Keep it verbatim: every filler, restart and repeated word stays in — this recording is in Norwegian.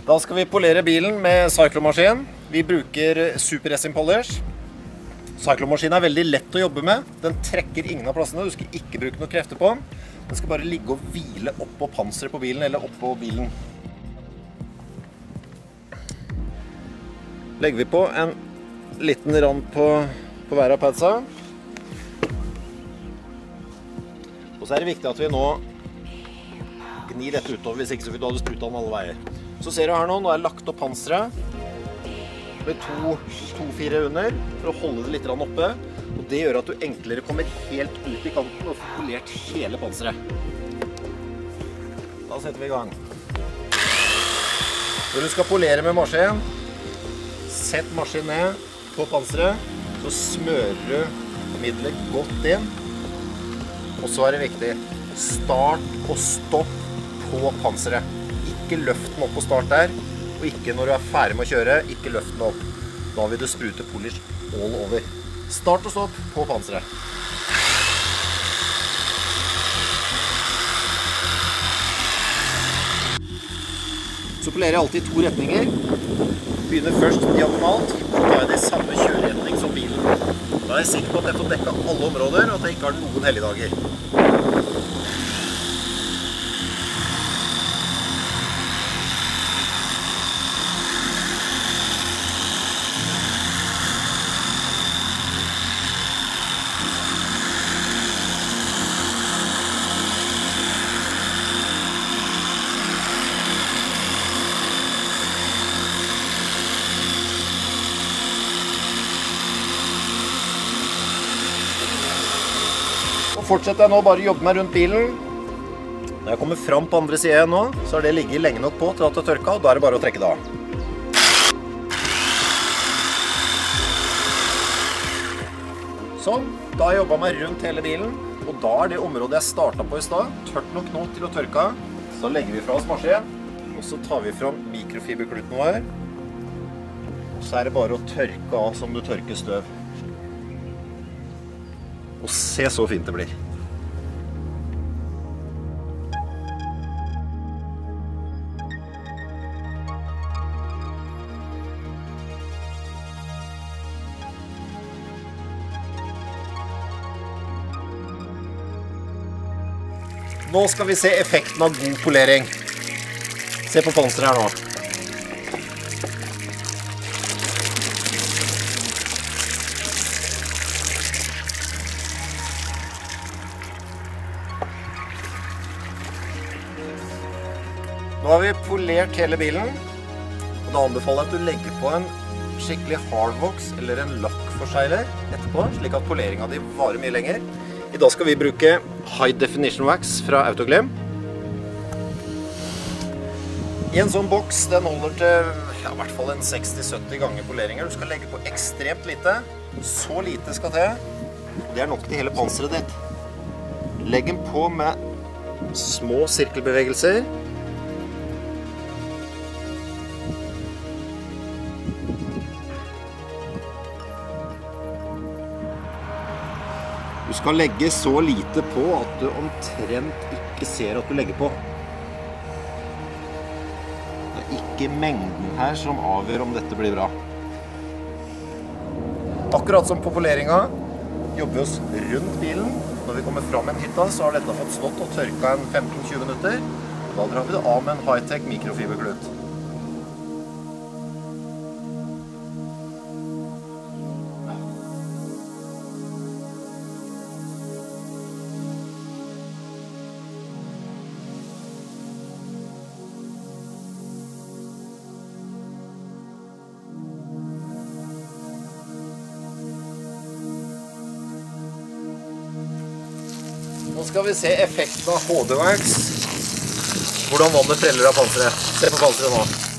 Da skal vi polere bilen med Cyclo-maskin. Vi bruker Super Resin Polish. Cyclo-maskin er veldig lett å jobbe med. Den trekker ingen av plassene. Du skal ikke bruke noe krefter på den. Den skal bare ligge og hvile opp på panseret på bilen, eller opp på bilen. Legger vi på en liten rand på, på hver av padsa. Og så er det viktig at vi nå gnir dette utover, hvis ikke så vil du ha det sprutet den alle veier. Så ser du her nå, nå er det lagt opp panseret med to, to fire under for å holde det litt oppe. Og det gjør at du enklere kommer helt ut i kanten og får polert hele panseret. Da setter vi i gang. Når du skal polere med maskin, sett maskin ned på panseret, så smører du middelet godt inn. Og så er det viktig, start og stopp på panseret. Ikke løft den opp på start der, og ikke når du er ferdig med å kjøre, ikke løft den opp. Da vil du sprute polish all over. Start og stopp på panseret. Så polerer jeg alltid i to retninger. Begynner først diagonalt, og da er det i samme kjøreretning som bilen. Da er jeg sikker på at jeg får dekket alle områder, og at jeg ikke har noen helligdager. Fortsetter jeg nå bare å jobbe meg rundt bilen. Når jeg kommer fram på andre siden nå, så har det ligget lenge nok på til at det tørker, og da er det bare å trekke det av. Sånn, da har jeg jobbet meg rundt hele bilen, og da er det området jeg startet på i stad, tørt nok nå til å tørke. Så legger vi fra oss maskin, og så tar vi fram mikrofiberkluten vår. Så er det bare å tørke av som du tørker støv. Og se så fint det blir. Nå skal vi se effekten av god polering. Se på panseret her nå. Nå har vi polert hele bilen, og da anbefaler jeg at du legger på en skikkelig hardvox eller en lakkforsegler etterpå, slik at poleringen din varer mye lenger. I dag skal vi bruke High Definition Wax fra Autoglem. I en sånn boks, den holder til ja, i hvert fall en seksti til sytti ganger poleringer. Du skal legge på ekstremt lite, så lite skal til, og det er nok til hele panseret ditt. Legg den på med små sirkelbevegelser. Du skal legge så lite på at du omtrent ikke ser at du legger på. Det er ikke mengden her som avgjør om dette blir bra. Akkurat som på poleringen jobber vi oss rundt bilen. Når vi kommer fram en hytta, så har dette fått stått og tørket en femten til tjue minutter. Da drar vi det av med en high-tech mikrofiberklut. Nå skal vi se effekten av H D Wax, hvordan vannet preller av panseret. Se på panseret nå.